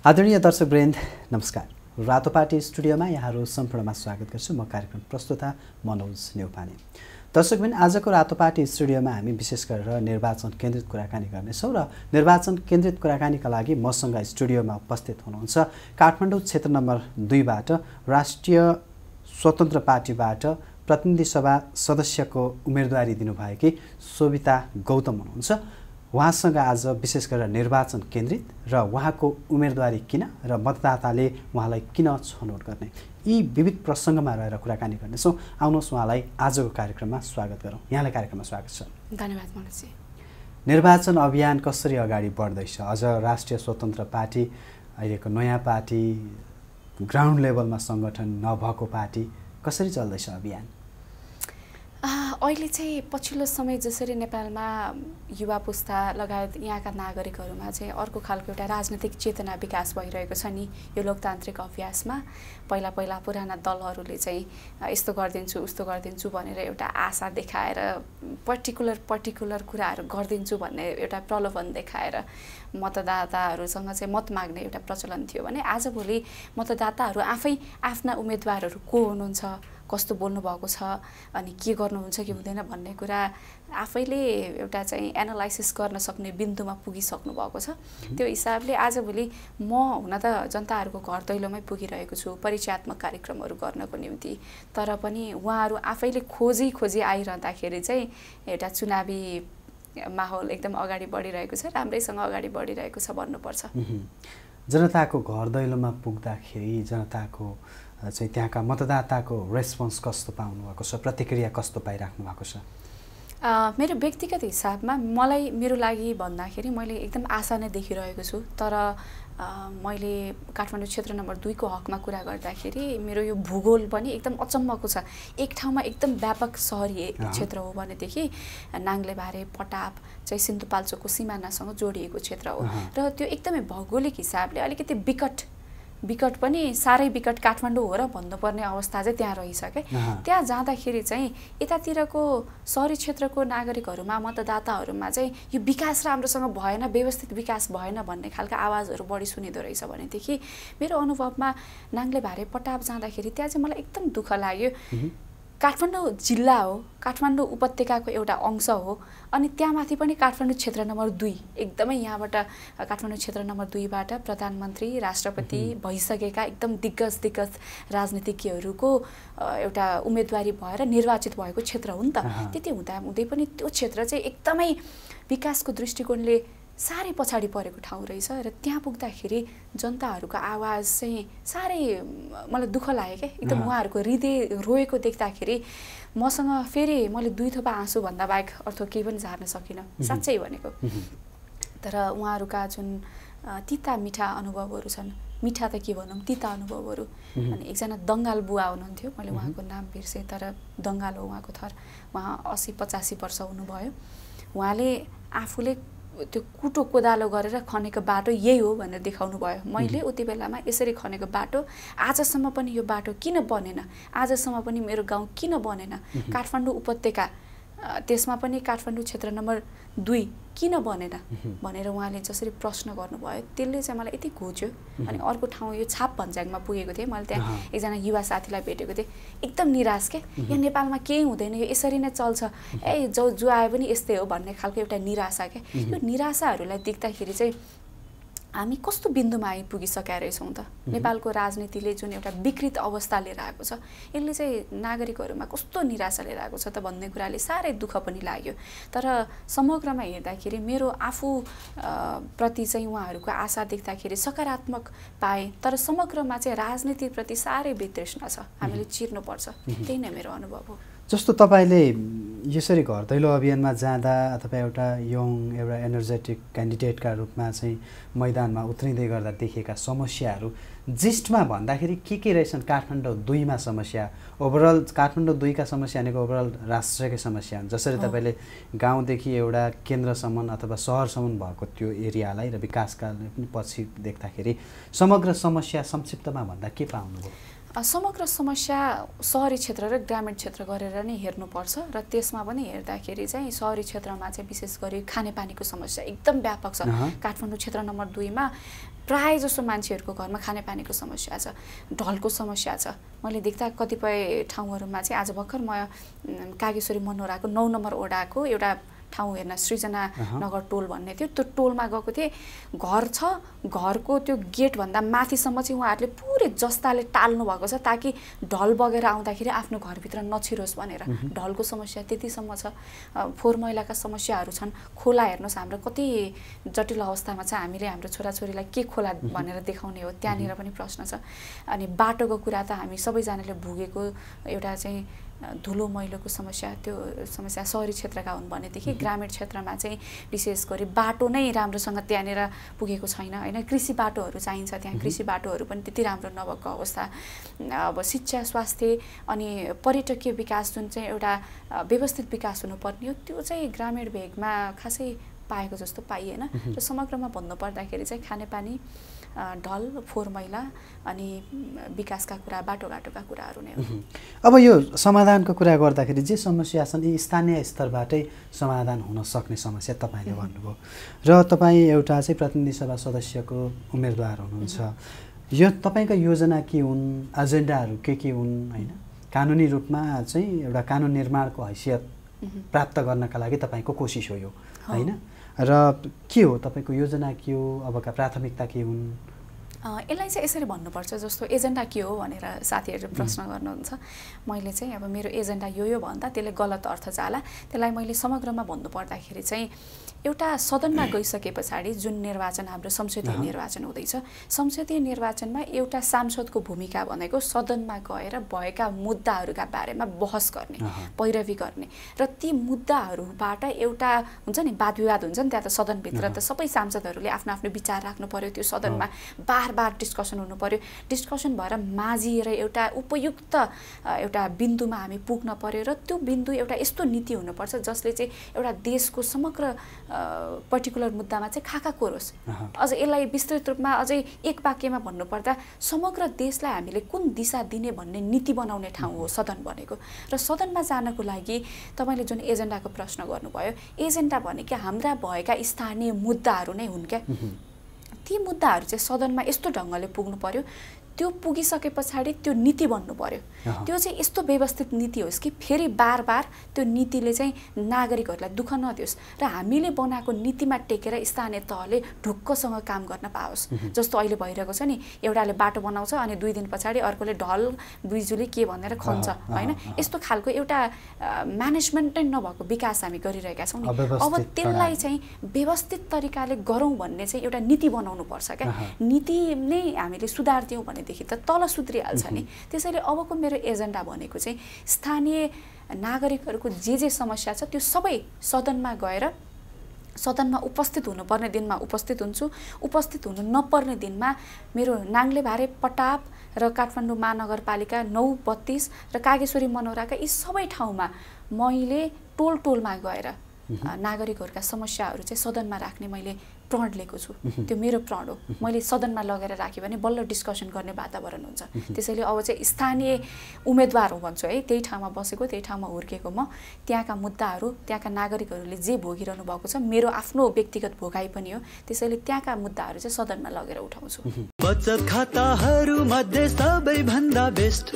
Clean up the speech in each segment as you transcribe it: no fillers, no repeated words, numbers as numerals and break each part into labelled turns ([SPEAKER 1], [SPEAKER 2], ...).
[SPEAKER 1] आदरणीय दर्शकवृन्द नमस्कार। रातोपाटी स्टुडियोमा यहाँहरू सम्पूर्णमा स्वागत गर्छु। म कार्यक्रम प्रस्तुता मनोज नेउपाने। दर्शकवृन्द, आजको रातोपाटी स्टुडियोमा हामी विशेष गरेर निर्वाचन केन्द्रित कुराकानी गर्नेछौँ र निर्वाचन केन्द्रित कुराकानीका लागि मसँग स्टुडियोमा उपस्थित हुनुहुन्छ काठमाडौँ क्षेत्र नम्बर 2 बाट राष्ट्रिय स्वतन्त्र पार्टीबाट प्रतिनिधि सभा सदस्यको उम्मेदवारी दिनुभएकी सोभिता गौतम हुनुहुन्छ। उहाँसँग आज विशेष गरेर निर्वाचन केन्द्रित र उहाँको उम्मेदवारी किन र मतदाताले उहाँलाई किन छनौट गर्ने यी विविध प्रसङ्गमा रहेर कुराकानी गर्नेछौँ। आउनुहोस् उहाँलाई आजको कार्यक्रममा स्वागत गरौँ। यहाँलाई कार्यक्रममा स्वागत छ।
[SPEAKER 2] धन्यवाद मनोजी।
[SPEAKER 1] निर्वाचन अभियान कसरी अगाडि बढ्दैछ? अझ राष्ट्रिय स्वतन्त्र पार्टी अहिलेको नयाँ पार्टी, ग्राउन्ड लेभलमा सङ्गठन नभएको पार्टी, कसरी चल्दैछ अभियान?
[SPEAKER 2] अहिले चाहिँ पछिल्लो समय जसरी नेपालमा युवा पुस्ता लगायत यहाँका नागरिकहरूमा चाहिँ अर्को खालको एउटा राजनीतिक चेतना विकास भइरहेको छ नि। यो लोकतान्त्रिक अभ्यासमा पहिला पुराना दलहरूले चाहिँ यस्तो गरिदिन्छु उस्तो गरिदिन्छु भनेर एउटा आशा देखाएर पर्टिकुलर कुराहरू गरिदिन्छु भन्ने एउटा प्रलोभन देखाएर मतदाताहरूसँग चाहिँ मत माग्ने एउटा प्रचलन थियो भने आजभोलि मतदाताहरू आफै आफ्ना उम्मेदवारहरू को हुनुहुन्छ, कस्तो बोल्नु भएको छ अनि के गर्नुहुन्छ कि हुँदैन भन्ने कुरा आफैले एउटा चाहिँ एनालाइसिस गर्न सक्ने बिन्दुमा पुगिसक्नु भएको छ। त्यो हिसाबले आजभोलि म हुन त जनताहरूको घर दैलोमै पुगिरहेको छु परिचयात्मक कार्यक्रमहरू गर्नको निम्ति, तर पनि उहाँहरू आफैले खोजी आइरहँदाखेरि चाहिँ एउटा चुनावी माहौल एकदम अगाडि बढिरहेको छ, राम्रैसँग अगाडि बढिरहेको छ भन्नुपर्छ।
[SPEAKER 1] जनताको घर दैलोमा पुग्दाखेरि जनताको चाहिँ त्यहाँका मतदाताको रेस्पोन्स कस्तो पाउनु भएको छ, प्रतिक्रिया कस्तो पाइराख्नु भएको छ?
[SPEAKER 2] मेरो व्यक्तिगत हिसाबमा मलाई मेरो लागि भन्दाखेरि मैले एकदम आशा नै देखिरहेको छु। तर मैले काठमाडौँ क्षेत्र नम्बर 2 को हकमा कुरा गर्दाखेरि मेरो यो भूगोल पनि एकदम अचम्मको छ। एक ठाउँमा एकदम व्यापक सहरी क्षेत्र हो भनेदेखि नाङ्लेभारे पटाप चाहिँ सिन्धुपाल्चोकको सिमानासँग जोडिएको क्षेत्र हो र त्यो एकदमै भौगोलिक हिसाबले अलिकति विकट पनि साह्रै विकट काठमाडौँ हो र भन्नुपर्ने अवस्था चाहिँ त्यहाँ रहिसके। त्यहाँ जाँदाखेरि चाहिँ यतातिरको सहरी क्षेत्रको नागरिकहरूमा मतदाताहरूमा चाहिँ यो विकास राम्रोसँग भएन, व्यवस्थित विकास भएन भन्ने खालका आवाजहरू बढी सुनिँदो रहेछ भनेदेखि मेरो अनुभवमा नाङ्लेभारे पटाप जाँदाखेरि त्यहाँ चाहिँ मलाई एकदम दुःख लाग्यो। काठमाडौँ जिल्ला हो, काठमाडौँ उपत्यकाको एउटा अंश हो अनि त्यहाँमाथि पनि काठमाडौँ क्षेत्र नम्बर 2 एकदमै यहाँबाट काठमाडौँ क्षेत्र नम्बर 2 बाट प्रधानमन्त्री राष्ट्रपति भइसकेका एकदम दिग्गज राजनीतिज्ञहरूको एउटा उम्मेदवारी भएर निर्वाचित भएको क्षेत्र हो नि त। त्यति हुँदै पनि त्यो क्षेत्र चाहिँ एकदमै विकासको दृष्टिकोणले साह्रै पछाडि परेको ठाउँ रहेछ र त्यहाँ पुग्दाखेरि जनताहरूको आवाज चाहिँ साह्रै मलाई दुःख लाग्यो क्या। एकदम उहाँहरूको हृदय रोएको देख्दाखेरि मसँग फेरि मैले 2 थोपा आँसु भन्दा बाहेक अर्थ केही पनि झार्न सकिनँ, साँच्चै भनेको। तर उहाँहरूका जुन तिता मिठा अनुभवहरू छन्, मिठा त के भनौँ तिता अनुभवहरू। अनि एकजना दङ्गाल बुवा हुनुहुन्थ्यो, मैले उहाँको नाम बिर्सेँ तर दङ्गाल हो उहाँको थर। उहाँ 80-85 वर्ष हुनुभयो। उहाँले आफूले त्यो कुटो कोदालो गरेर खनेको बाटो यही हो भनेर देखाउनु भयो। मैले उति बेलामा यसरी खनेको बाटो आजसम्म पनि यो बाटो किन बनेन, आजसम्म पनि मेरो गाउँ किन बनेन, काठमाडौँ उपत्यका त्यसमा पनि काठमाडौँ क्षेत्र नम्बर 2 किन बनेन भनेर उहाँले जसरी प्रश्न गर्नुभयो त्यसले चाहिँ मलाई यति घोच्यो। अनि अर्को ठाउँ यो छाप भन्ज्याङमा पुगेको थिएँ, मैले त्यहाँ एकजना युवा साथीलाई भेटेको थिएँ, एकदम निराश के यहाँ नेपालमा केही हुँदैन, यो यसरी नै चल्छ, जो आए पनि यस्तै हो भन्ने खालको एउटा निराशा क्या। यो निराशाहरूलाई देख्दाखेरि चाहिँ हामी कस्तो बिन्दुमा आइपुगिसकेका रहेछौँ त। नेपालको राजनीतिले जुन एउटा विकृत अवस्था लिएर आएको छ यसले चाहिँ नागरिकहरूमा कस्तो निराशा लिएर आएको छ त भन्ने कुराले साह्रै दुःख पनि लाग्यो। तर समग्रमा हेर्दाखेरि मेरो आफू प्रति चाहिँ उहाँहरूको आशा देख्दाखेरि सकारात्मक पाएँ, तर समग्रमा चाहिँ राजनीतिप्रति साह्रै वितृष्णा छ, हामीले चिर्नुपर्छ। त्यही नै मेरो अनुभव हो।
[SPEAKER 1] जस्तो तपाईँले यसरी घर दैलो अभियानमा जाँदा अथवा एउटा एउटा एनर्जेटिक क्यान्डिडेटका रूपमा चाहिँ मैदानमा उत्रिँदै गर्दा देखेका समस्याहरू जिस्टमा भन्दाखेरि के रहेछन्? काठमाडौँ 2 मा समस्या, ओभरअल काठमाडौँ 2 का समस्या भनेको ओभरअल राष्ट्रकै समस्या हुन्। जसरी तपाईँले गाउँदेखि एउटा केन्द्रसम्म अथवा सहरसम्म भएको त्यो एरियालाई र विकासका पनि पछि देख्दाखेरि समग्र समस्या संक्षिप्तमा भन्दा के पाउनुभयो?
[SPEAKER 2] समग्र समस्या सहरी क्षेत्र र ग्रामीण क्षेत्र गरेर नै हेर्नुपर्छ र त्यसमा पनि हेर्दाखेरि चाहिँ सहरी क्षेत्रमा चाहिँ विशेष गरी खानेपानीको समस्या एकदम व्यापक छ। काठमाडौँ क्षेत्र नम्बर 2 मा प्राय जसो मान्छेहरूको घरमा खानेपानीको समस्या छ, ढलको समस्या छ। मैले देख्दा कतिपय ठाउँहरूमा चाहिँ आज भर्खर म कागेश्वरी मनोराको 9 नम्बर वडाको एउटा ठाउँ हेर्न सृजना नगर टोल भन्ने थियो, त्यो टोलमा गएको थिएँ। घर छ, घरको त्यो गेटभन्दा माथिसम्म चाहिँ उहाँहरूले पुरै जस्ताले टाल्नु भएको छ ताकि ढल बगेर आउँदाखेरि आफ्नो घरभित्र नछिरोस् भनेर। ढलको समस्या त्यतिसम्म छ। फोहोर मैलाका समस्याहरू छन्। खोला हेर्नुहोस्, हाम्रो कति जटिल अवस्थामा छ। हामीले हाम्रो छोराछोरीलाई के खोला भनेर देखाउने हो, त्यहाँनिर पनि प्रश्न छ। अनि बाटोको कुरा त हामी सबैजनाले भोगेको एउटा चाहिँ धुलो मैलोको समस्या, त्यो समस्या सहरी क्षेत्रका हुन् भनेदेखि ग्रामीण क्षेत्रमा चाहिँ विशेष गरी बाटो नै राम्रोसँग त्यहाँनिर पुगेको छैन होइन। कृषि बाटोहरू चाहिन्छ, त्यहाँ कृषि बाटोहरू पनि त्यति राम्रो नभएको अवस्था। अब शिक्षा, स्वास्थ्य अनि पर्यटकीय विकास जुन चाहिँ एउटा व्यवस्थित विकास हुनुपर्ने हो, त्यो चाहिँ ग्रामीण भेगमा खासै पाएको जस्तो पाइएन। र समग्रमा भन्नुपर्दाखेरि चाहिँ खानेपानी, ढल, फोहोर मैला अनि विकासका कुरा, बाटोघाटोका कुराहरू नै हो।
[SPEAKER 1] अब यो समाधानको कुरा गर्दाखेरि जे समस्या छन् यी स्थानीय स्तरबाटै समाधान हुन सक्ने समस्या तपाईँले भन्नुभयो र तपाईँ एउटा चाहिँ प्रतिनिधि सभा सदस्यको उम्मेदवार हुनुहुन्छ। यो तपाईँका योजना के हुन्, एजेन्डाहरू के हुन् होइन? कानुनी रूपमा चाहिँ एउटा कानुन निर्माणको हैसियत प्राप्त गर्नका लागि तपाईँको कोसिस हो यो होइन? र के हो तपाईँको योजना, के हो, अबका प्राथमिकता के हुन्?
[SPEAKER 2] यसलाई चाहिँ यसरी भन्नुपर्छ, जस्तो एजेन्डा के हो भनेर साथीहरूले प्रश्न गर्नुहुन्छ। मैले चाहिँ अब मेरो एजेन्डा यो भन्दा त्यसले गलत अर्थ जाला। त्यसलाई मैले समग्रमा भन्नुपर्दाखेरि चाहिँ एउटा सदनमा गइसके पछाडि जुन निर्वाचन, हाम्रो संसदीय निर्वाचन हुँदैछ, संसदीय निर्वाचनमा एउटा सांसदको भूमिका भनेको सदनमा गएर भएका मुद्दाहरूका बारेमा बहस गर्ने, पैरवी गर्ने र ती मुद्दाहरूबाट एउटा हुन्छ नि वाद विवाद हुन्छ नि, त्यहाँ त सदनभित्र त सबै सांसदहरूले आफ्नो आफ्नो विचार राख्नु पर्यो, त्यो सदनमा बार डिस्कसन हुनु पर्यो। डिस्कसन भएर माझिएर एउटा उपयुक्त एउटा बिन्दुमा हामी पुग्न पर्यो र त्यो बिन्दु एउटा यस्तो नीति हुनुपर्छ जसले चाहिँ एउटा देशको समग्र पर्टिकुलर मुद्दामा चाहिँ खाका कोरोस्। अझ यसलाई विस्तृत रूपमा अझै एक वाक्यमा भन्नुपर्दा समग्र देशलाई हामीले कुन दिशा दिने भन्ने नीति बनाउने ठाउँ हो सदन भनेको। र सदनमा जानको लागि तपाईँले जुन एजेन्डाको प्रश्न गर्नुभयो, एजेन्डा भनेको हाम्रा भएका स्थानीय मुद्दाहरू नै हुन् क्या। ती मुद्दाहरू चाहिँ सदनमा यस्तो ढङ्गले पुग्नु पर्यो, त्यो पुगिसके पछाडि त्यो नीति बन्नु पर्यो। त्यो चाहिँ यस्तो व्यवस्थित नीति होस् कि फेरि बार त्यो नीतिले चाहिँ नागरिकहरूलाई दुःख नदियोस् र हामीले बनाएको नीतिमा टेकेर स्थानीय तहले ढुक्कसँग काम गर्न पाओस्। जस्तो अहिले भइरहेको छ नि, एउटाले बाटो बनाउँछ अनि 2 दिन पछाडि अर्कोले ढल बिजुली के भनेर खन्छ होइन। यस्तो खालको एउटा म्यानेजमेन्ट नै नभएको विकास हामी गरिरहेका छौँ नि। अब त्यसलाई चाहिँ व्यवस्थित तरिकाले गरौँ भन्ने चाहिँ एउटा नीति बनाउनु पर्छ क्या। नीति नै हामीले सुधार्दियौँ भने देखि त तल सुध्रिहाल्छ नि। त्यसैले अबको मेरो एजेन्डा भनेको चाहिँ स्थानीय नागरिकहरूको जे समस्या छ त्यो सबै सदनमा गएर सदनमा उपस्थित हुनुपर्ने दिनमा उपस्थित हुन्छु, उपस्थित हुनु नपर्ने दिनमा मेरो नाङ्ले भारे, पटाप र काठमाडौँ महानगरपालिका 9, 32 र कागेश्वरी मनोराका यी सबै ठाउँमा मैले टोलमा गएर नागरिकहरूका समस्याहरू चाहिँ सदनमा राख्ने मैले प्रण लिएको छु। त्यो मेरो प्रण हो। मैले सदनमा लगेर राखेँ भने बल्ल डिस्कसन गर्ने वातावरण हुन्छ। त्यसैले अब चाहिँ स्थानीय उम्मेदवार हो भन्छु है, त्यही ठाउँमा बसेको, त्यही ठाउँमा हुर्केको म, त्यहाँका मुद्दाहरू, त्यहाँका नागरिकहरूले जे भोगिरहनु भएको छ मेरो आफ्नो व्यक्तिगत भोगाइ पनि हो। त्यसैले त्यहाँका मुद्दाहरू चाहिँ सदनमा लगेर उठाउँछु।
[SPEAKER 3] बचत खाताहरू मध्ये सबैभन्दा बेस्ट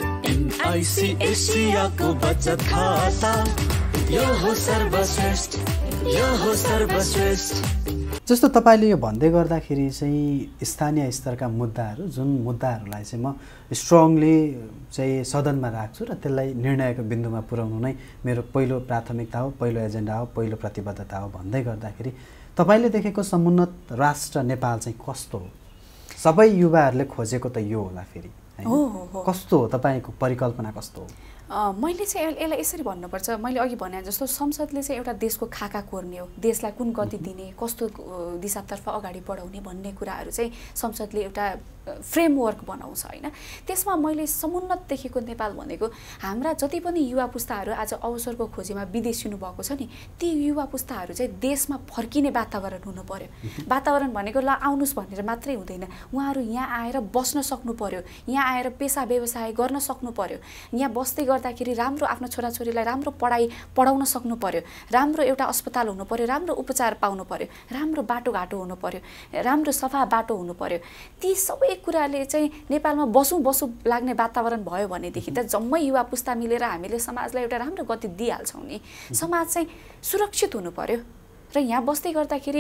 [SPEAKER 3] एनआईसी एसियाको बचत खाता, यो हो सर्वश्रेष्ठ, यो हो सर्वश्रेष्ठ।
[SPEAKER 1] जस्तो तपाईँले यो भन्दै गर्दाखेरि चाहिँ स्थानीय स्तरका मुद्दाहरू, जुन मुद्दाहरूलाई चाहिँ म स्ट्रङली चाहिँ सदनमा राख्छु र त्यसलाई निर्णयको बिन्दुमा पुर्याउनु नै मेरो पहिलो प्राथमिकता हो, पहिलो एजेन्डा हो, पहिलो प्रतिबद्धता हो भन्दै गर्दाखेरि तपाईँले देखेको समुन्नत राष्ट्र नेपाल चाहिँ कस्तो हो? सबै युवाहरूले खोजेको त यो होला फेरि होइन? कस्तो हो तपाईँको परिकल्पना, कस्तो हो?
[SPEAKER 2] मैले चाहिँ यसलाई यसरी भन्नुपर्छ, मैले अघि भने जस्तो संसदले चाहिँ एउटा देशको खाका कोर्ने हो, देशलाई कुन गति दिने, कस्तो दिशातर्फ अगाडि बढाउने भन्ने कुराहरू चाहिँ संसदले एउटा फ्रेमवर्क बनाउँछ होइन। त्यसमा मैले समुन्नत देखेको नेपाल भनेको हाम्रा जति पनि युवा पुस्ताहरू आज अवसरको खोजीमा विदेशिनु भएको छ नि, ती युवा पुस्ताहरू चाहिँ देशमा फर्किने वातावरण हुनु पर्यो। वातावरण भनेको ल आउनुहोस् भनेर मात्रै हुँदैन, उहाँहरू यहाँ आएर बस्न सक्नु पर्यो, यहाँ आएर पेसा व्यवसाय गर्न सक्नु पर्यो, यहाँ बस्दै गर्दाखेरि राम्रो आफ्नो छोराछोरीलाई राम्रो पढाउन सक्नु पर्यो, राम्रो एउटा अस्पताल हुनु पर्यो, राम्रो उपचार पाउनु पर्यो, राम्रो बाटोघाटो हुनु पर्यो, राम्रो सफा बाटो हुनु पर्यो। ती सबै कुराले चाहिँ नेपालमा बसौँ लाग्ने वातावरण भयो भनेदेखि त जम्मै युवा पुस्ता मिलेर हामीले समाजलाई एउटा राम्रो गति दिइहाल्छौँ नि। समाज चाहिँ सुरक्षित हुनु पर्यो। र यहाँ बस्दै गर्दाखेरि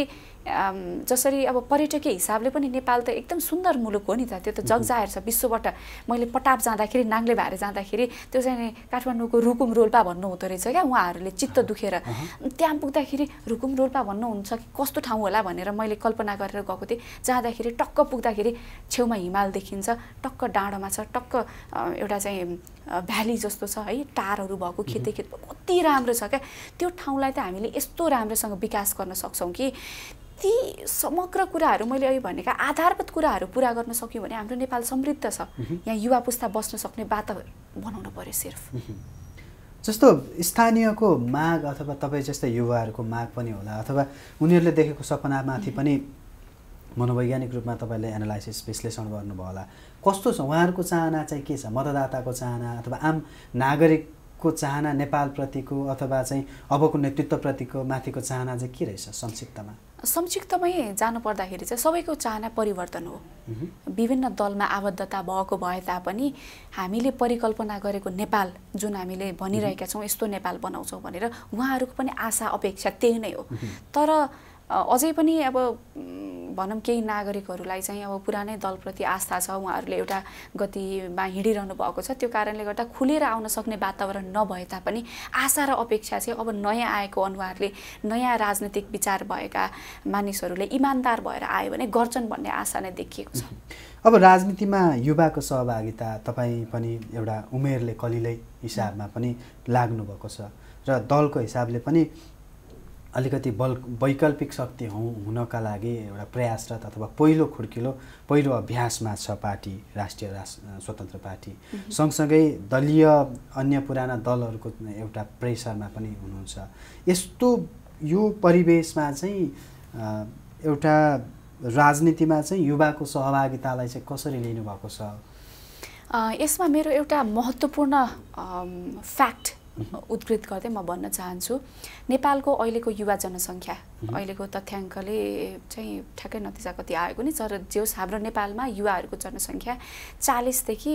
[SPEAKER 2] जसरी अब पर्यटकीय हिसाबले पनि नेपाल त एकदम सुन्दर मुलुक हो नि त, त्यो त जगजाहेर छ विश्वबाट। मैले पटाप जाँदाखेरि नाङ्ले भएर जाँदाखेरि त्यो चाहिँ काठमाडौँको रुकुम रोल्पा भन्नु हुँदो रहेछ क्या, उहाँहरूले चित्त दुखेर त्यहाँ पुग्दाखेरि रुकुम रोल्पा भन्नुहुन्छ कि कस्तो ठाउँ होला भनेर मैले कल्पना गरेर गएको थिएँ। जाँदाखेरि टक्क पुग्दाखेरि छेउमा हिमाल देखिन्छ, टक्क डाँडोमा छ, टक्क एउटा चाहिँ भ्याली जस्तो छ है, टारहरू भएको खेत कति राम्रो छ क्या। त्यो ठाउँलाई त हामीले यस्तो राम्रोसँग विकास गर्न सक्छौँ कि ती समग्र कुराहरू मैले अहिले भनेका आधारभूत कुराहरू पुरा गर्न सक्यौँ भने हाम्रो नेपाल समृद्ध छ। यहाँ युवा पुस्ता बस्न सक्ने वातावरण बनाउनु पर्यो सिर्फ।
[SPEAKER 1] जस्तो स्थानीयको माग अथवा तपाईँ जस्तै युवाहरूको माग पनि होला, अथवा उनीहरूले देखेको सपनामाथि पनि मनोवैज्ञानिक रूपमा तपाईँले एनालाइसिस विश्लेषण गर्नुभयो होला। कस्तो छ उहाँहरूको चाहना चाहिँ, के छ मतदाताको चाहना अथवा आम नागरिकको चाहना नेपालप्रतिको अथवा चाहिँ अबको नेतृत्वप्रतिको माथिको चाहना चाहिँ के रहेछ संक्षिप्तमा?
[SPEAKER 2] संक्षिप्तमै जानुपर्दाखेरि चाहिँ सबैको चाहना परिवर्तन हो। विभिन्न दलमा आबद्धता भएको भए तापनि हामीले परिकल्पना गरेको नेपाल जुन हामीले भनिरहेका छौँ यस्तो नेपाल बनाउँछौँ भनेर उहाँहरूको पनि आशा अपेक्षा त्यही नै हो। तर अझै पनि अब भनौँ केही नागरिकहरूलाई चाहिँ अब पुरानै दलप्रति आस्था छ, उहाँहरूले एउटा गतिमा हिँडिरहनु भएको छ। त्यो कारणले गर्दा खुलेर आउन सक्ने वातावरण नभए तापनि आशा र अपेक्षा चाहिँ अब नयाँ आएको अनुहारले, नयाँ राजनीतिक विचार भएका मानिसहरूले इमान्दार भएर आयो भने गर्छन् भन्ने आशा नै देखिएको छ।
[SPEAKER 1] अब राजनीतिमा युवाको सहभागिता, तपाईँ पनि एउटा उमेरले कलिलै हिसाबमा पनि लाग्नुभएको छ र दलको हिसाबले पनि अलिकति वैकल्पिक शक्ति हुनका लागि एउटा प्रयासरत अथवा पहिलो अभ्यासमा छ पार्टी, राष्ट्रिय स्वतन्त्र पार्टी। सँगसँगै दलीय अन्य पुराना दलहरूको एउटा प्रेसरमा पनि हुनुहुन्छ। यस्तो यो परिवेशमा चाहिँ एउटा राजनीतिमा चाहिँ युवाको सहभागितालाई चाहिँ कसरी लिनुभएको छ?
[SPEAKER 2] यसमा मेरो एउटा महत्त्वपूर्ण फ्याक्ट उद्धृत गर्दै म भन्न चाहन्छु। नेपालको अहिलेको युवा जनसङ्ख्या, अहिलेको तथ्याङ्कले चाहिँ ठ्याक्कै नतिजा कति आएको नि, तर जेस हाम्रो नेपालमा युवाहरूको जनसङ्ख्या 40 देखि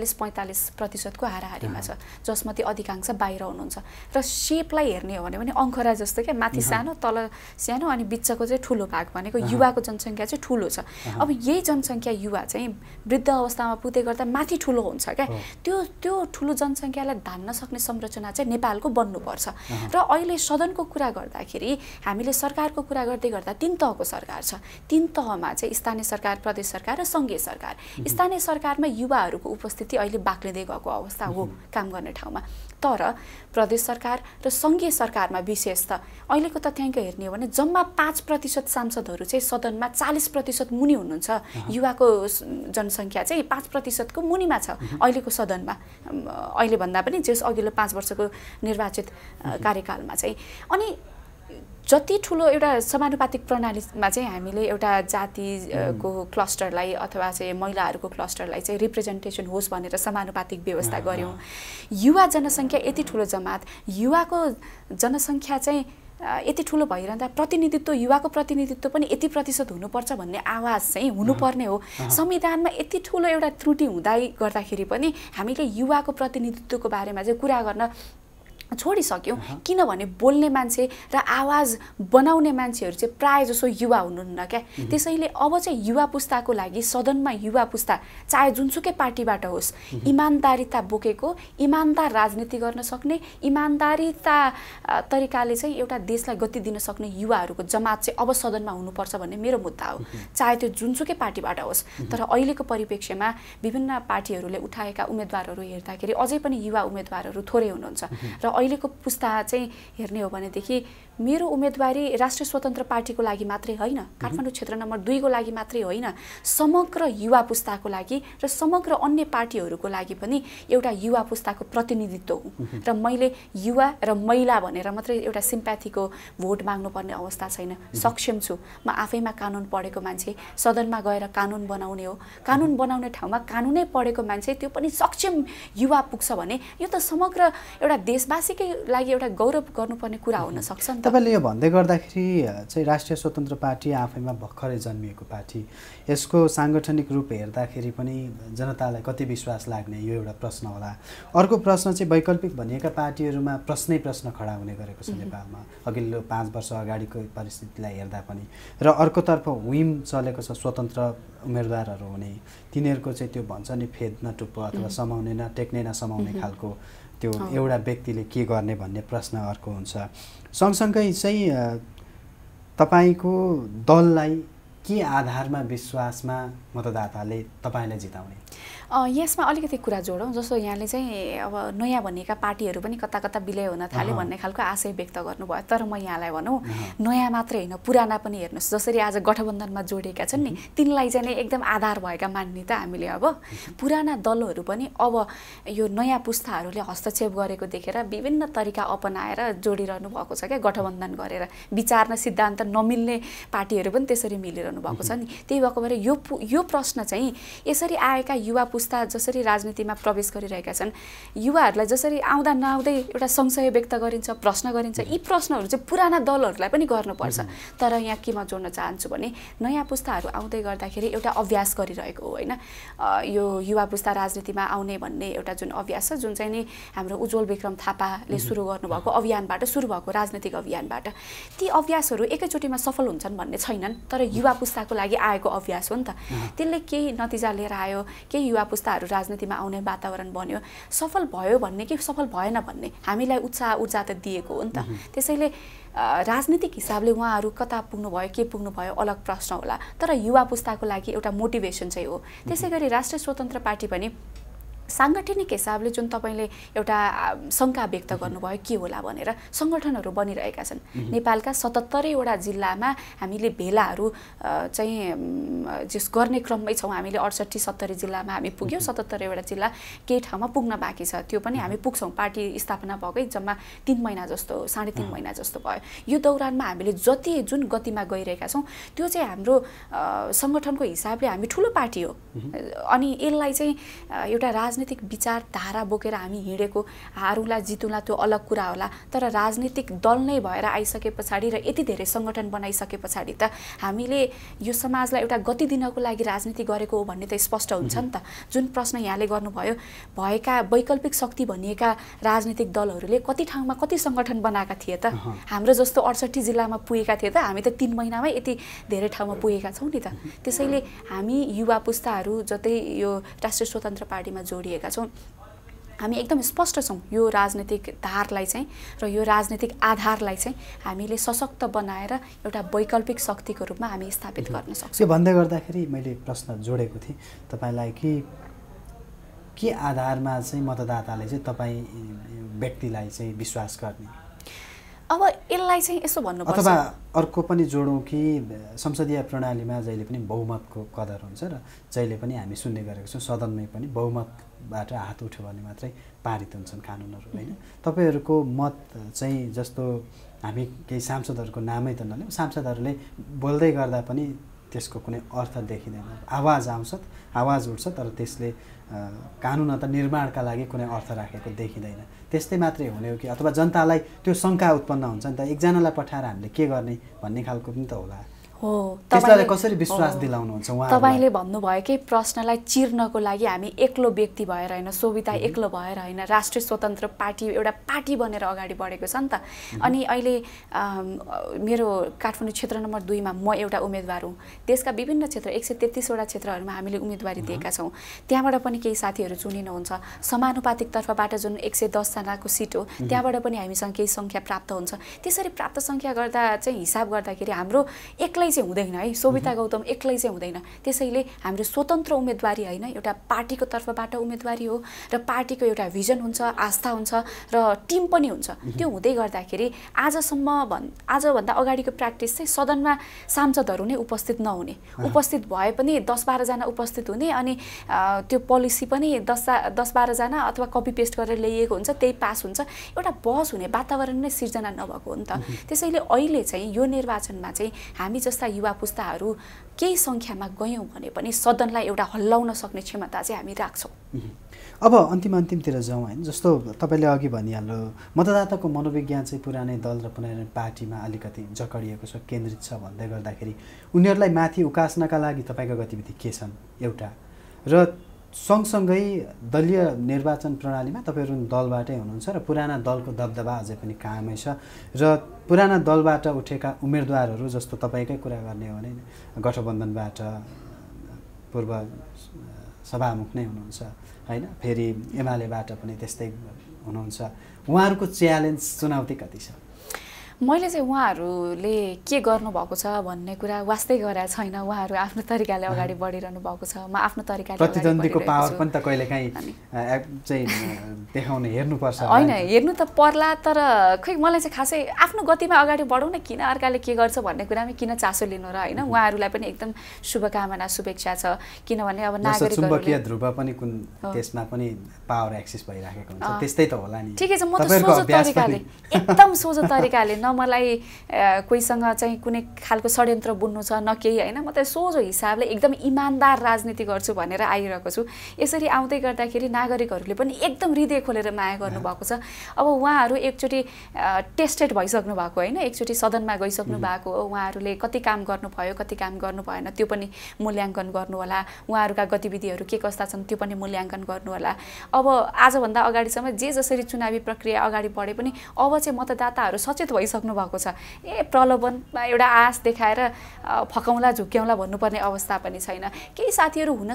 [SPEAKER 2] 42-45% हाराहारीमा छ, जसमध्ये अधिकांश बाहिर हुनुहुन्छ। र सेपलाई हेर्ने हो भने अङ्खरा जस्तो क्या, माथि सानो तल सानो अनि बिचको चाहिँ ठुलो भाग भनेको युवाको जनसङ्ख्या चाहिँ ठुलो छ। अब यही जनसङ्ख्या युवा चाहिँ वृद्ध अवस्थामा पुग्दै गर्दा माथि ठुलो हुन्छ क्या। त्यो ठुलो जनसङ्ख्यालाई धान्न सक्ने संरचना चाहिँ नेपालको बन्नुपर्छ। र अहिले सदनको कुरा गर्दाखेरि हामीले सरकारको कुरा गर्दै गर्दा 3 तहको सरकार छ। 3 तहमा चाहिँ स्थानीय सरकार, प्रदेश सरकार र सङ्घीय सरकार। स्थानीय सरकारमा युवाहरूको उपस्थिति अहिले बाक्लिँदै गएको अवस्था हो काम गर्ने ठाउँमा। तर प्रदेश सरकार र सङ्घीय सरकारमा विशेष त अहिलेको तथ्याङ्क हेर्ने हो भने जम्मा 5% सांसदहरू चाहिँ सदनमा 40% मुनि हुनुहुन्छ। युवाको जनसङ्ख्या चाहिँ 5% को मुनिमा छ अहिलेको सदनमा। अहिले भन्दा पनि जस अघिल्लो 5 वर्षको निर्वाचित कार्यकालमा चाहिँ। अनि जति ठुलो एउटा समानुपातिक प्रणालीमा चाहिँ हामीले एउटा जातिको क्लस्टरलाई अथवा चाहिँ महिलाहरूको क्लस्टरलाई चाहिँ रिप्रेजेन्टेसन होस् भनेर समानुपातिक व्यवस्था गऱ्यौँ। युवा जनसङ्ख्या यति ठुलो जमात, युवाको जनसङ्ख्या चाहिँ यति ठुलो भइरहँदा प्रतिनिधित्व, युवाको प्रतिनिधित्व पनि यति % हुनुपर्छ भन्ने आवाज चाहिँ हुनुपर्ने हो। संविधानमा यति ठुलो एउटा त्रुटि हुँदै गर्दाखेरि पनि हामीले युवाको प्रतिनिधित्वको बारेमा चाहिँ कुरा गर्न छोडिसक्यौँ। किनभने बोल्ने मान्छे र आवाज बनाउने मान्छेहरू चाहिँ प्राय जसो युवा हुनुहुन्न क्या। त्यसैले अब चाहिँ युवा पुस्ताको लागि सदनमा युवा पुस्ता चाहे जुनसुकै पार्टीबाट होस्, इमान्दारिता बोकेको, इमान्दार राजनीति गर्न सक्ने, इमान्दारिता तरिकाले चाहिँ एउटा देशलाई गति दिन सक्ने युवाहरूको जमात चाहिँ अब सदनमा हुनुपर्छ भन्ने मेरो मुद्दा हो, चाहे त्यो जुनसुकै पार्टीबाट होस्। तर अहिलेको परिप्रेक्ष्यमा विभिन्न पार्टीहरूले उठाएका उम्मेदवारहरू हेर्दाखेरि अझै पनि युवा उम्मेदवारहरू थोरै हुनुहुन्छ। र अहिलेको पुस्ता चाहिँ हेर्ने हो भनेदेखि मेरो उम्मेदवारी राष्ट्रिय स्वतन्त्र पार्टीको लागि मात्रै होइन, काठमाडौँ क्षेत्र नम्बर 2 को लागि मात्रै होइन, समग्र युवा पुस्ताको लागि र समग्र अन्य पार्टीहरूको लागि पनि एउटा युवा पुस्ताको प्रतिनिधित्व हो। र मैले युवा र महिला भनेर मात्रै एउटा सिम्प्याथीको भोट माग्नुपर्ने अवस्था छैन। सक्षम छु, म आफैमा कानुन पढेको मान्छे, सदनमा गएर कानुन बनाउने हो। कानुन बनाउने ठाउँमा कानुनै पढेको मान्छे, त्यो पनि सक्षम युवा पुग्छ भने यो त समग्र एउटा देशवासीकै लागि एउटा गौरव गर्नुपर्ने कुरा हुन सक्छ नि त।
[SPEAKER 1] तपाईले यो भन्दै गर्दाखेरि चाहिँ राष्ट्रिय स्वतन्त्र पार्टी आफैमा भर्खरै जन्मिएको पार्टी, यसको सांगठनिक रूप हेर्दाखेरि पनि जनतालाई कति विश्वास लाग्ने, यो एउटा प्रश्न होला। अर्को प्रश्न चाहिँ वैकल्पिक भनिएका पार्टीहरूमा प्रश्न खडा हुने गरेको छ नेपालमा अघिल्लो 5 वर्ष अगाडिको परिस्थितिलाई हेर्दा पनि। र अर्कोतर्फ हुइम चलेको छ स्वतन्त्र उम्मेदवारहरू हुने, तिनीहरूको चाहिँ त्यो भन्छ नि फेद न टुप्पो अथवा समाउने न टेक्ने न समाउने खालको त्यो एउटा व्यक्तिले के गर्ने भन्ने प्रश्न अर्को हुन्छ। सँगसँगै चाहिँ तपाईको दललाई के आधारमा विश्वासमा मतदाताले तपाईलाई जिताउने?
[SPEAKER 2] यसमा अलिकति कुरा जोडौँ। जस्तो यहाँले चाहिँ अब नयाँ भनिएका पार्टीहरू पनि कता कता विलय हुन थाले भन्ने खालको आशय व्यक्त गर्नुभयो। तर म यहाँलाई भनौँ, नयाँ मात्रै होइन, पुराना पनि हेर्नुहोस्। जसरी आज गठबन्धनमा जोडिएका छन् नि, तिनलाई चाहिँ एकदम आधार भएका मान्ने त हामीले। अब पुराना दलहरू पनि अब यो नयाँ पुस्ताहरूले हस्तक्षेप गरेको देखेर विभिन्न तरिका अपनाएर जोडिरहनु भएको छ क्या, गठबन्धन गरेर। विचार र सिद्धान्त नमिल्ने पार्टीहरू पनि त्यसरी मिलिरहनु भएको छ नि। त्यही भएको भएर यो प्रश्न चाहिँ यसरी आएका युवा पुस्ता जसरी राजनीतिमा प्रवेश गरिरहेका छन्, युवाहरूलाई जसरी आउँदा नआउँदै एउटा संशय व्यक्त गरिन्छ, प्रश्न गरिन्छ, यी प्रश्नहरू चाहिँ पुराना दलहरूलाई पनि गर्नुपर्छ। तर यहाँ के म जोड्न चाहन्छु भने नयाँ पुस्ताहरू आउँदै गर्दाखेरि एउटा अभ्यास गरिरहेको हो होइन, यो युवा पुस्ता राजनीतिमा आउने भन्ने एउटा जुन अभ्यास छ, जुन चाहिँ नि हाम्रो उज्जवल विक्रम थापाले सुरु गर्नुभएको अभियानबाट सुरु भएको राजनीतिक अभियानबाट, ती अभ्यासहरू एकैचोटिमा सफल हुन्छन् भन्ने छैनन्। तर युवा पुस्ताको लागि आएको अभ्यास हो नि त। त्यसले केही नतिजा लिएर आयो, केही युवा पुस्ताहरू राजनीतिमा आउने वातावरण बन्यो। सफल भयो भन्ने कि सफल भएन भन्ने हामीलाई उत्साह ऊर्जा त दिएको हो नि त। त्यसैले राजनीतिक हिसाबले उहाँहरू कता पुग्नुभयो, के पुग्नुभयो अलग प्रश्न होला, तर युवा पुस्ताको लागि एउटा मोटिभेसन चाहिँ हो। त्यसै गरी राष्ट्रिय स्वतन्त्र पार्टी पनि सांगठनिक हिसाबले जुन तपाईले एउटा शङ्का व्यक्त गर्नुभयो के होला भनेर, सङ्गठनहरू बनिरहेका छन्। नेपालका 77 वटा जिल्लामा हामीले भेलाहरू चाहिँ जस गर्ने क्रममै छौँ। हामीले 68-70 जिल्लामा हामी पुग्यौँ, 77 वटा जिल्ला केही ठाउँमा पुग्न बाँकी छ। त्यो पनि हामी पुग्छौँ। पार्टी स्थापना भएकै जम्मा 3 महिना जस्तो, 3.5 महिना जस्तो भयो। यो दौरानमा हामीले जुन गतिमा गइरहेका छौँ, त्यो चाहिँ हाम्रो सङ्गठनको हिसाबले हामी ठुलो पार्टी हो। अनि यसलाई चाहिँ एउटा राजनीतिक विचारधारा बोकेर हामी हिँडेको, हारुला जितुला त्यो अलग कुरा होला। तर राजनीतिक दल नै भएर आइसके पछाडि र यति धेरै सङ्गठन बनाइसके पछाडि त हामीले यो समाजलाई एउटा गति दिनको लागि राजनीति गरेको हो भन्ने त स्पष्ट हुन्छ नि त। जुन प्रश्न यहाँले गर्नुभयो, भएका वैकल्पिक शक्ति भनिएका राजनीतिक दलहरूले कति ठाउँमा कति सङ्गठन बनाएका थिए त? हाम्रो जस्तो 68 जिल्लामा पुगेका थिए त? हामी त 3 महिनामै यति धेरै ठाउँमा पुगेका छौँ नि त। त्यसैले हामी युवा पुस्ताहरू जतै यो राष्ट्रिय स्वतन्त्र पार्टीमा जोडिएका छौँ, हामी एकदम स्पष्ट छौँ यो राजनीतिक धारलाई चाहिँ र यो राजनीतिक आधारलाई चाहिँ हामीले सशक्त बनाएर एउटा वैकल्पिक शक्तिको रूपमा हामी स्थापित गर्न सक्छौँ।
[SPEAKER 1] यो भन्दै गर्दाखेरि मैले प्रश्न जोडेको थिएँ तपाईँलाई कि के आधारमा चाहिँ मतदाताले चाहिँ तपाईँ व्यक्तिलाई चाहिँ विश्वास गर्ने?
[SPEAKER 2] अब यसलाई चाहिँ यसो भन्नुपर्छ,
[SPEAKER 1] अथवा अर्को पनि जोडौँ कि संसदीय प्रणालीमा जहिले पनि बहुमतको कदर हुन्छ र जहिले पनि हामी सुन्ने गरेको छौँ सदनमै पनि बहुमतबाट हात उठ्यो भने मात्रै पारित हुन्छन् कानुनहरू होइन। तपाईँहरूको मत चाहिँ जस्तो हामी केही सांसदहरूको नामै त नलिउँ, सांसदहरूले बोल्दै गर्दा पनि त्यसको कुनै अर्थ देखिँदैन। आवाज आउँछ, आवाज उठ्छ, तर त्यसले कानुन अथवा निर्माणका लागि कुनै अर्थ राखेको देखिँदैन। त्यस्तै मात्रै हुने हो कि अथवा जनतालाई त्यो शङ्का उत्पन्न हुन्छ नि त, एकजनालाई पठाएर हामीले के गर्ने भन्ने खालको पनि त होला।
[SPEAKER 2] हो,
[SPEAKER 1] त्यसलाई कसरी विश्वास दिलाउनुहुन्छ उहाँले?
[SPEAKER 2] तपाईले भन्नुभएकै प्रश्नलाई चिर्नको लागि हामी एक्लो व्यक्ति भएर होइन, सोभिता एक्लो भएर होइन, राष्ट्रिय स्वतन्त्र पार्टी एउटा पार्टी बनेर अगाडि बढेको छ नि त। अनि अहिले मेरो काठमाडौँ क्षेत्र नम्बर 2 मा म एउटा उम्मेदवार हुँ। देशका विभिन्न क्षेत्र 133 वटा क्षेत्रहरूमा हामीले उम्मेदवारी दिएका छौँ। त्यहाँबाट पनि केही साथीहरू चुनिनुहुन्छ। समानुपातिक तर्फबाट जुन 110 जनाको सिट हो, त्यहाँबाट पनि हामीसँग केही सङ्ख्या प्राप्त हुन्छ। त्यसरी प्राप्त सङ्ख्या गर्दा चाहिँ हिसाब गर्दाखेरि हाम्रो एक्लै एक्लै चाहिँ हुँदैन है, सोभिता गौतम एक्लै चाहिँ हुँदैन। त्यसैले हाम्रो स्वतन्त्र उम्मेदवारी होइन, एउटा पार्टीको तर्फबाट उम्मेदवारी हो र पार्टीको एउटा भिजन हुन्छ, आस्था हुन्छ र टिम पनि हुन्छ। त्यो हुँदै गर्दाखेरि आजभन्दा अगाडिको प्र्याक्टिस चाहिँ सदनमा सांसदहरू नै उपस्थित नहुने, उपस्थित भए पनि 10-12 जना उपस्थित हुने, अनि त्यो पोलिसी पनि 10-12 जना अथवा कपी पेस्ट गरेर ल्याइएको हुन्छ, त्यही पास हुन्छ, एउटा बहस हुने वातावरण नै सिर्जना नभएको हो नि त। त्यसैले अहिले चाहिँ यो निर्वाचनमा चाहिँ हामी जस्ता युवा पुस्ताहरू केही सङ्ख्यामा गयौँ भने पनि सदनलाई एउटा हल्लाउन सक्ने क्षमता चाहिँ हामी राख्छौँ।
[SPEAKER 1] अब अन्तिमतिर जाउँ होइन, जस्तो तपाईँले अघि भनिहाल्नु मतदाताको मनोविज्ञान चाहिँ पुरानै दल र पुरानै पार्टीमा अलिकति जकडिएको छ, केन्द्रित छ भन्दै गर्दाखेरि उनीहरूलाई माथि उकास्नका लागि तपाईँको गतिविधि के छन् एउटा, र सँगसँगै दलीय निर्वाचन प्रणालीमा तपाईँहरू दलबाटै हुनुहुन्छ र पुराना दलको दबदबा अझै पनि कायमै छ, र पुराना दलबाट उठेका उम्मेदवारहरू जस्तो तपाईँकै कुरा गर्ने हो भने गठबन्धनबाट पूर्व सभामुख नै हुनुहुन्छ होइन, फेरि एमालेबाट पनि त्यस्तै हुनुहुन्छ, उहाँहरूको च्यालेन्ज चुनौती कति छ?
[SPEAKER 2] मैले चाहिँ उहाँहरूले के गर्नुभएको छ भन्ने कुरा वास्तै गरेको छैन। उहाँहरू आफ्नो तरिकाले अगाडि बढिरहनु भएको छ, म आफ्नो तरिकाले
[SPEAKER 1] प्रतिद्वन्द्वीको पावर पनि त कहिलेकाहीँ चाहिँ देखाउने हेर्नुपर्छ
[SPEAKER 2] होइन, हेर्नु त पर्ला, तर खै मलाई चाहिँ खासै आफ्नो गतिमा अगाडि बढौँ न, किन अर्काले के गर्छ भन्ने कुरामा किन चासो लिनु र होइन। उहाँहरूलाई पनि एकदम शुभकामना शुभेच्छा छ, किनभने अब
[SPEAKER 1] नागरिकहरूले ध्रुव पनि कुन त्यसमा पनि पावर एक्सिस भइराखेको हुन्छ, त्यस्तै त होला नि।
[SPEAKER 2] ठिकै छ, म त सोझो तरिकाले एकदम सोझो तरिकाले, न मलाई कोहीसँग चाहिँ कुनै खालको षड्यन्त्र बुन्नु छ न केही होइन, म त सोझो हिसाबले एकदम इमान्दार राजनीति गर्छु भनेर आइरहेको छु। यसरी आउँदै गर्दाखेरि नागरिकहरूले पनि एकदम हृदय खोलेर माया गर्नुभएको छ। अब उहाँहरू एकचोटि टेस्टेड भइसक्नु भएको होइन, एकचोटि सदनमा गइसक्नु भएको हो, उहाँहरूले कति काम गर्नुभयो कति काम गर्नु भएन त्यो पनि मूल्याङ्कन गर्नु होला, उहाँहरूका गतिविधिहरू के कस्ता छन् त्यो पनि मूल्याङ्कन गर्नु होला। अब आजभन्दा अगाडिसम्म जे जसरी चुनावी प्रक्रिया अगाडि बढे पनि अब चाहिँ मतदाताहरू सचेत भइसक्नु भएको छ। प्रलोभनमा एउटा आश देखाएर फकाउँला झुक्क्याउँला भन्नुपर्ने अवस्था पनि छैन। केही साथीहरू हुन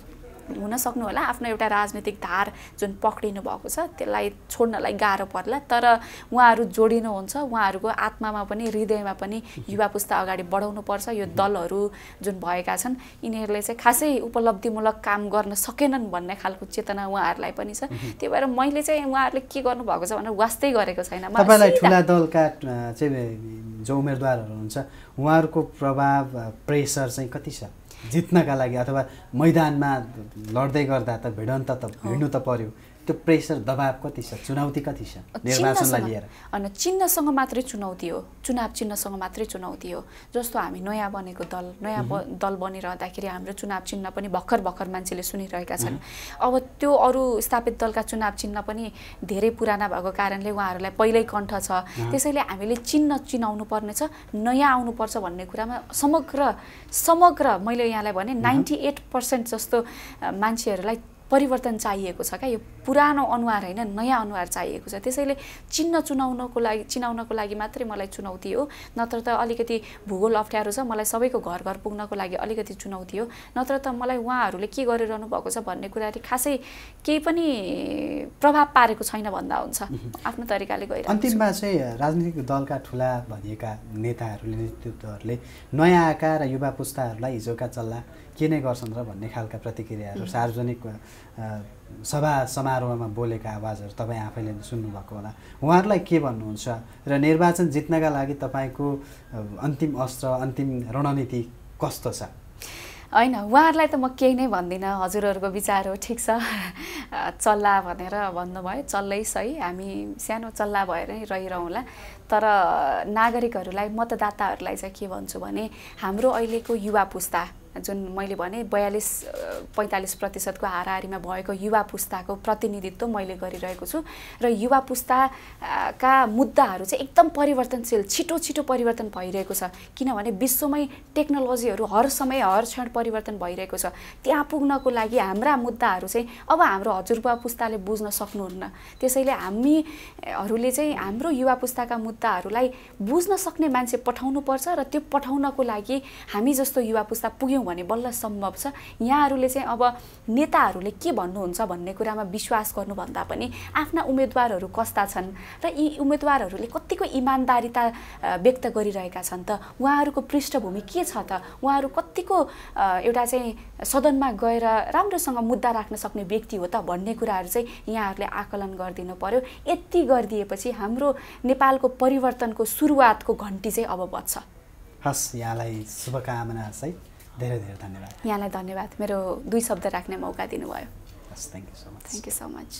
[SPEAKER 2] सक्नु होला आफ्नो एउटा राजनीतिक धार जुन पक्रिनु भएको छ त्यसलाई छोड्नलाई गाह्रो पर्ला, तर उहाँहरू जोडिनुहुन्छ, उहाँहरूको आत्मामा पनि हृदयमा पनि युवा पुस्ता अगाडि बढाउनुपर्छ। यो दलहरू जुन भएका छन् यिनीहरूले चाहिँ खासै उपलब्धिमूलक काम गर्न सकेनन् भन्ने खालको चेतना उहाँहरूलाई पनि छ। त्यही भएर मैले चाहिँ उहाँहरूले के गर्नुभएको छ भनेर वास्तै गरेको छैन।
[SPEAKER 1] तपाईँलाई ठुला दलका चाहिँ जो उम्मेदवारहरू हुन्छ उहाँहरूको प्रभाव प्रेसर चाहिँ कति छ जित्नका लागि, अथवा मैदानमा लड्दै गर्दा त भिड्नु त पर्यो, त्यो प्रेसर दबाब कति छ, चुनौती कति छ निर्वाचनलाई लिएर?
[SPEAKER 2] होइन, चिन्हसँग मात्रै चुनौती हो, चुनाव चिन्हसँग मात्रै चुनौती हो। जस्तो हामी नयाँ बनेको दल बनिरहँदाखेरि हाम्रो चुनाव चिन्ह पनि भर्खर मान्छेले सुनिरहेका छन्। अब त्यो अरू स्थापित दलका चुनाव चिन्ह पनि धेरै पुराना भएको कारणले उहाँहरूलाई पहिल्यै कण्ठ छ। त्यसैले हामीले चिन्ह चिनाउनु पर्ने छ, नयाँ आउनुपर्छ भन्ने कुरामा समग्र मैले यहाँलाई भने 98% जस्तो मान्छेहरूलाई परिवर्तन चाहिएको छ क्या। यो पुरानो अनुहार होइन, नयाँ अनुहार चाहिएको छ। त्यसैले चिनाउनको लागि मात्रै मलाई चुनौती हो, नत्र त अलिकति भूगोल अप्ठ्यारो छ, मलाई सबैको घर पुग्नको लागि अलिकति चुनौती हो, नत्र त मलाई उहाँहरूले के गरिरहनु भएको छ भन्ने कुराले खासै केही पनि प्रभाव पारेको छैन भन्दा हुन्छ। आफ्नो तरिकाले गइरहेको छु।
[SPEAKER 1] अन्तिममा चाहिँ राजनीतिक दलका ठुला भनिएका नेताहरूले नेतृत्वहरूले नयाँ आएका र युवा पुस्ताहरूलाई हिजोका चल्ला के नै गर्छन् र भन्ने खालका प्रतिक्रियाहरू सार्वजनिक सभा समारोहमा बोलेका आवाजहरू तपाईँ आफैले सुन्नुभएको होला, उहाँहरूलाई के भन्नुहुन्छ र निर्वाचन जित्नका लागि तपाईँको अन्तिम अस्त्र अन्तिम रणनीति कस्तो छ?
[SPEAKER 2] होइन, उहाँहरूलाई त म केही नै भन्दिनँ, हजुरहरूको विचार हो, ठिक छ, चल्ला भनेर भन्नुभयो, चल्लै सही, हामी सानो चल्ला भएर नै रहिरहँला। तर नागरिकहरूलाई मतदाताहरूलाई चाहिँ के भन्छु भने हाम्रो अहिलेको युवा पुस्ता जुन मैले भने 42-45% हाराहारीमा भएको युवा पुस्ताको प्रतिनिधित्व मैले गरिरहेको छु र युवा पुस्ताका मुद्दाहरू चाहिँ एकदम परिवर्तनशील, छिटो परिवर्तन भइरहेको छ। किनभने विश्वमै टेक्नोलोजीहरू हर समय हर क्षण परिवर्तन भइरहेको छ। त्यहाँ पुग्नको लागि हाम्रा मुद्दाहरू चाहिँ अब हाम्रो हजुरबा पुस्ताले बुझ्न सक्नुहुन्न। त्यसैले हामीहरूले चाहिँ हाम्रो युवा पुस्ताका मुद्दाहरूलाई बुझ्न सक्ने मान्छे पठाउनुपर्छ र त्यो पठाउनको लागि हामी जस्तो युवा पुस्ता पुग्यौँ भने बल्ल सम्भव छ। यहाँहरूले चाहिँ अब नेताहरूले के भन्नुहुन्छ भन्ने कुरामा विश्वास गर्नुभन्दा पनि आफ्ना उम्मेदवारहरू कस्ता छन् र यी उम्मेदवारहरूले कतिको इमान्दारिता व्यक्त गरिरहेका छन् त, उहाँहरूको पृष्ठभूमि के छ त, उहाँहरू कतिको एउटा चाहिँ सदनमा गएर राम्रोसँग मुद्दा राख्न सक्ने व्यक्ति हो त भन्ने कुराहरू चाहिँ यहाँहरूले आकलन गरिदिनु पर्यो। यति गरिदिएपछि हाम्रो नेपालको परिवर्तनको सुरुवातको घन्टी चाहिँ अब बज्छ।
[SPEAKER 1] हस्, यहाँलाई शुभकामना है। धेरै धेरै धन्यवाद।
[SPEAKER 2] यहाँलाई धन्यवाद, मेरो 2 शब्द राख्ने मौका दिनुभयो।
[SPEAKER 1] हस्, thank you so much.
[SPEAKER 2] Thank you so much.